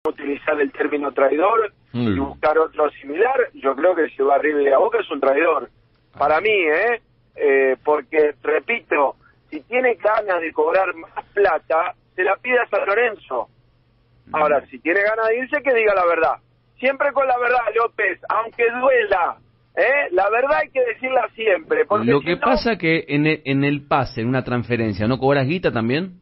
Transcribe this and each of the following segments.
utilizar el término traidor y buscar otro similar. Yo creo que si va a River y a Boca es un traidor. Para mí, porque, repito, si tiene ganas de cobrar más plata, se la pide a San Lorenzo. Ahora, si tiene ganas de irse, que diga la verdad. Siempre con la verdad, López, aunque duela. La verdad hay que decirla siempre. Porque lo que pasa que en el pase, en una transferencia, ¿no cobras guita también?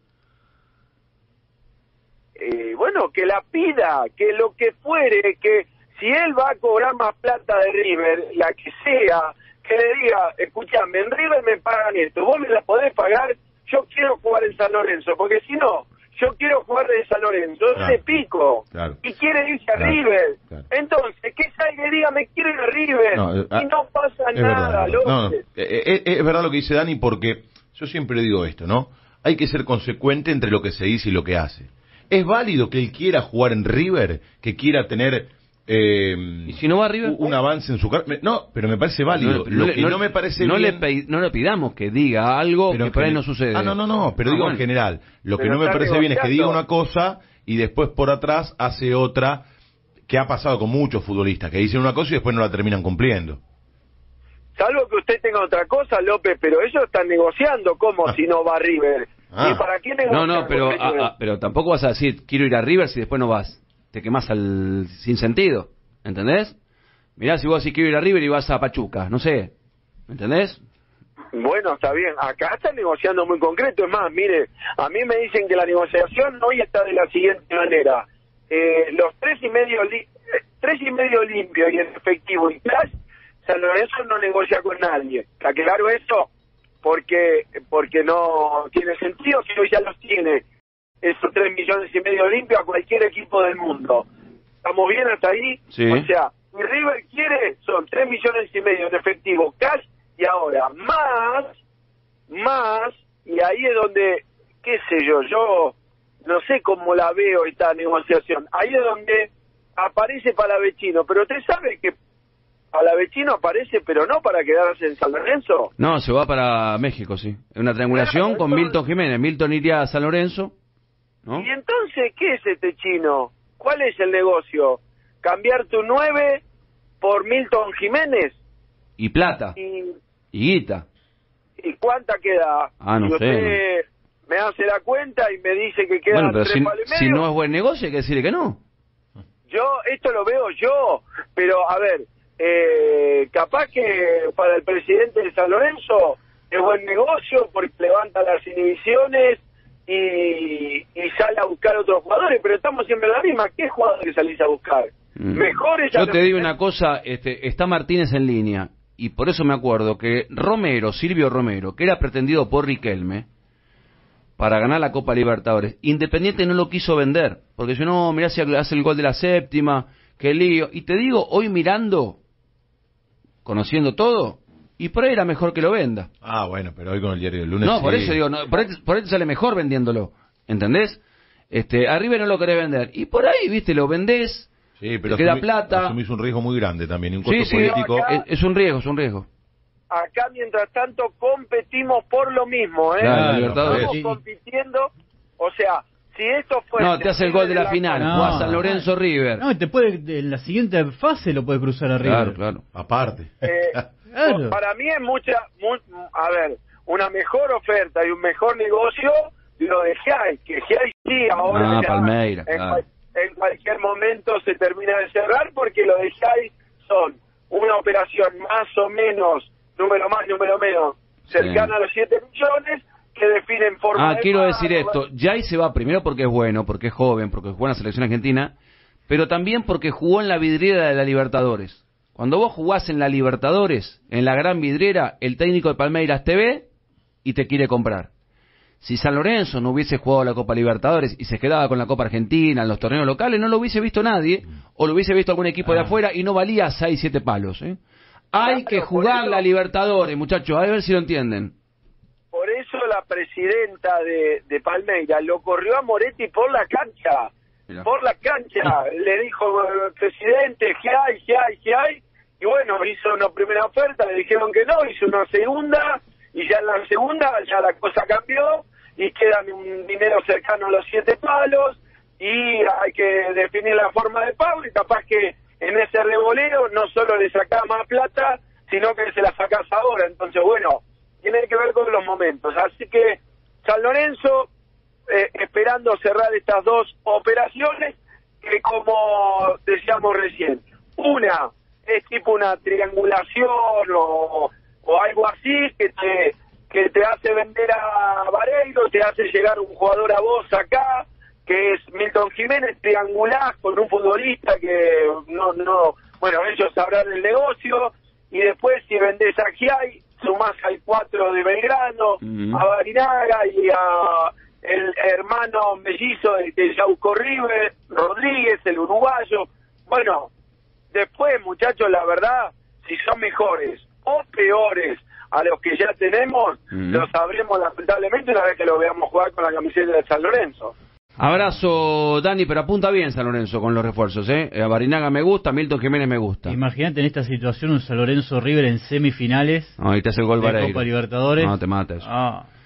Bueno, que la pida, que lo que fuere, que si él va a cobrar más plata de River, la que sea, que le diga, escúchame, en River me pagan esto, vos me la podés pagar, yo quiero jugar en San Lorenzo, porque si no, yo quiero jugar en San Lorenzo, es de Pico, y quiere irse a River. Entonces, que salga y diga, me quiero ir a River, y no pasa nada, López. Es verdad lo que dice Dani, porque yo siempre digo esto, ¿no? Hay que ser consecuente entre lo que se dice y lo que hace. ¿Es válido que él quiera jugar en River, que quiera tener ¿y si no va a River? un avance en su carrera? No, pero me parece válido. No me parece bien... No le pidamos que diga algo pero que por ahí no sucede. Pero digo en general. Lo que no me parece bien es que diga una cosa y después por atrás hace otra, que ha pasado con muchos futbolistas, que dicen una cosa y después no la terminan cumpliendo. Salvo que usted tenga otra cosa, López, pero ellos están negociando como si no va a River. ¿Y para qué negocian? Pero tampoco vas a decir, quiero ir a River si después no vas. Te quemás sin sentido, ¿entendés? Mirá, si vos decís quiero ir a River y vas a Pachuca, no sé, ¿entendés? Bueno, está bien, acá están negociando muy concreto, es más, mire, a mí me dicen que la negociación hoy está de la siguiente manera, los 3,5 limpios y en efectivo y cash, San Lorenzo no negocia con nadie, ¿está claro eso? Porque no tiene sentido, que hoy ya los tiene esos 3,5 millones limpios a cualquier equipo del mundo. ¿Estamos bien hasta ahí? Sí. O sea, si River quiere, son 3,5 millones en efectivo, cash, y ahora más, y ahí es donde, qué sé yo no sé cómo la veo esta negociación, ahí es donde aparece Palavecino, pero usted sabe que Palavecino aparece, pero no para quedarse en San Lorenzo. No, se va para México, sí. Es una triangulación con Milton Jiménez. Milton iría a San Lorenzo, ¿no? ¿Y entonces qué es este chino? ¿Cuál es el negocio? ¿Cambiar tu 9 por Milton Jiménez? Y plata. Y guita. ¿Y cuánta queda? No y usted sé. me hace la cuenta y me dice que quedan pero 3 palos y medio. Si no es buen negocio, hay que decirle que no. Esto lo veo yo, pero a ver, capaz que para el presidente de San Lorenzo es buen negocio porque levanta las inhibiciones y sale a buscar otros jugadores, pero estamos siempre en la misma. ¿Qué jugadores salís a buscar? Mejores. Yo te digo una cosa, está Martínez en línea, y por eso me acuerdo que Silvio Romero, que era pretendido por Riquelme para ganar la Copa Libertadores, Independiente no lo quiso vender, porque si no, mirá si hace el gol de la séptima, qué lío. Y te digo, hoy mirando, conociendo todo, y por ahí era mejor que lo venda. Bueno, pero hoy con el diario del lunes... No, por eso digo, por ahí te sale mejor vendiéndolo, ¿entendés? A River no lo querés vender, y por ahí, viste, lo vendés, sí, pero queda plata. Asumís un riesgo muy grande también, y un costo sí, político... Es un riesgo. Acá, mientras tanto, competimos por lo mismo, Claro, estamos compitiendo, o sea... Si esto fuese... No, te hace el gol de la final, jugás San Lorenzo River. No, en la siguiente fase lo puede cruzar a River. Claro. Aparte. Claro. Para mí es a ver, una mejor oferta y un mejor negocio lo de Giai, que Giai sí ahora Palmeiras, en cualquier momento se termina de cerrar, porque lo de Giai son una operación más o menos, número más, número menos, cercana a los 7 millones, que definen forma quiero decir esto, Jai se va primero porque es bueno, porque es joven, porque jugó en la selección argentina, pero también porque jugó en la vidriera de la Libertadores. Cuando vos jugás en la Libertadores, en la gran vidriera, el técnico de Palmeiras te ve y te quiere comprar. Si San Lorenzo no hubiese jugado la Copa Libertadores y se quedaba con la Copa Argentina, en los torneos locales, no lo hubiese visto nadie, o lo hubiese visto algún equipo de afuera y no valía 6, 7 palos. Hay que jugar la Libertadores, muchachos, a ver si lo entienden. Por eso la presidenta de Palmeiras lo corrió a Moretti por la cancha. Mirá. Por la cancha. Le dijo, presidente, Giai. Y bueno, hizo una primera oferta, le dijeron que no, hizo una segunda, y ya en la segunda ya la cosa cambió, y quedan un dinero cercano a los 7 palos, y hay que definir la forma de pago, y capaz que en ese revoleo no solo le sacás más plata, sino que se la sacás ahora. Entonces, bueno, tiene que ver con los momentos. Así que San Lorenzo, esperando cerrar estas dos operaciones, que como decíamos recién, una es tipo una triangulación o algo así que te hace vender a Vareiro, te hace llegar un jugador a vos acá, que es Milton Jiménez, triangulás con un futbolista que bueno, ellos sabrán el negocio, y después si vendés a Giai, sumás al 4 de Belgrano, a Barinaga y a el hermano mellizo de Yauco River, Rodríguez, el uruguayo. Bueno, después, muchachos, la verdad, si son mejores o peores a los que ya tenemos, lo sabremos lamentablemente una vez que lo veamos jugar con la camiseta de San Lorenzo. Abrazo, Dani, pero apunta bien San Lorenzo con los refuerzos, A Barinaga me gusta, Milton Jiménez me gusta. Imagínate en esta situación un San Lorenzo River en semifinales. No, ahí te hace el gol de Vareiro. Copa Libertadores. No, te mata eso.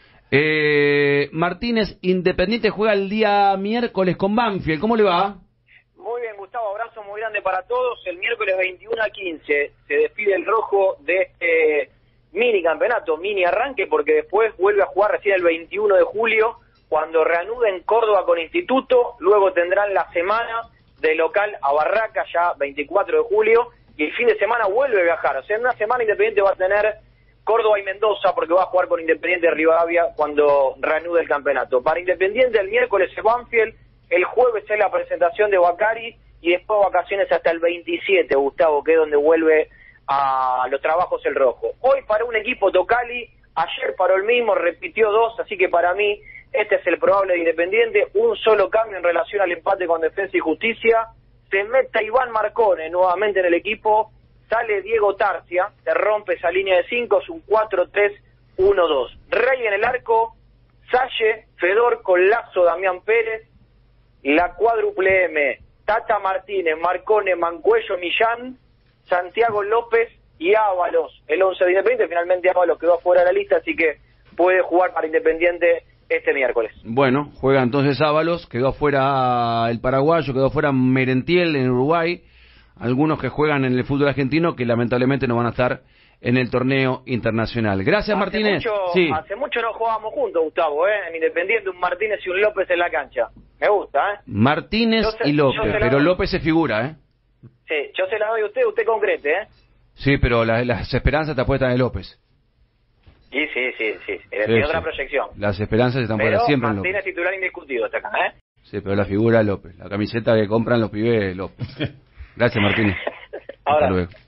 Martínez, Independiente juega el día miércoles con Banfield. ¿Cómo le va? Muy bien, Gustavo, abrazo muy grande para todos. El miércoles 21:15 se despide el rojo de este mini campeonato, mini arranque, porque después vuelve a jugar recién el 21 de julio, cuando reanuden Córdoba con Instituto. Luego tendrán la semana de local a Barraca, ya 24 de julio, y el fin de semana vuelve a viajar. O sea, en una semana Independiente va a tener Córdoba y Mendoza, porque va a jugar con Independiente de Rivadavia cuando reanude el campeonato. Para Independiente el miércoles es Banfield, el jueves es la presentación de Bacari, y después vacaciones hasta el 27, Gustavo, que es donde vuelve a los trabajos el rojo. Hoy para un equipo Tocali, ayer paró el mismo, repitió 2, así que para mí este es el probable de Independiente. Un solo cambio en relación al empate con Defensa y Justicia. Se mete Iván Marcone nuevamente en el equipo. Sale Diego Tarcia, se rompe esa línea de 5, es un 4-3-1-2. Rey en el arco, Salle, Fedor, Lazo, Damián Pérez. La cuádruple M, Tata Martínez, Marcone, Mancuello, Millán, Santiago López y Ábalos. El 11 de Independiente, finalmente Ábalos quedó fuera de la lista, así que puede jugar para Independiente este miércoles. Bueno, juega entonces Ábalos, quedó fuera el paraguayo, quedó fuera Merentiel en Uruguay, algunos que juegan en el fútbol argentino que lamentablemente no van a estar en el torneo internacional. Gracias, Martínez. Hace mucho no jugábamos juntos, Gustavo, en Independiente, un Martínez y un López en la cancha. Me gusta, Martínez y López, pero López se figura, Sí, yo se la doy a usted concrete, Sí, pero las esperanzas te apuestan de López. Sí. Tiene otra proyección. Las esperanzas están puestas siempre en López. Martínez titular indiscutido hasta acá, Sí, pero la figura de López. La camiseta que compran los pibes, López. Gracias, Martínez. Hasta luego.